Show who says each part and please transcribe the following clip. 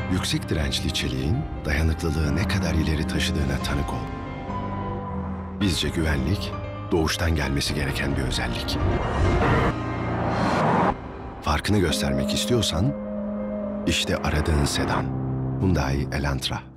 Speaker 1: Yüksek dirençli çeliğin dayanıklılığı ne kadar ileri taşıdığına tanık ol. Bizce güvenlik, doğuştan gelmesi gereken bir özellik. Farkını göstermek istiyorsan, işte aradığın sedan. Hyundai Elantra.